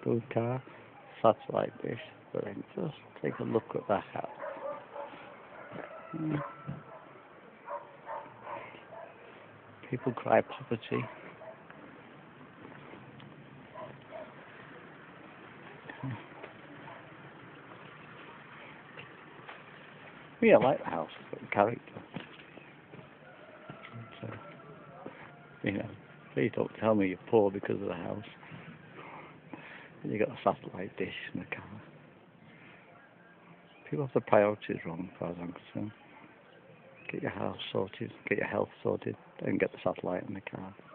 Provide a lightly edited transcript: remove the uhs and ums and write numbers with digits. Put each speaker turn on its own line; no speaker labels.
good car, satellite dish, but then just take a look at that house. People cry poverty. Yeah, I like the house, it's got character. So, please don't tell me you're poor because of the house. You got a satellite dish and a car. People have the priorities wrong, as far as I'm concerned. Get your house sorted, get your health sorted, and get the satellite and the car.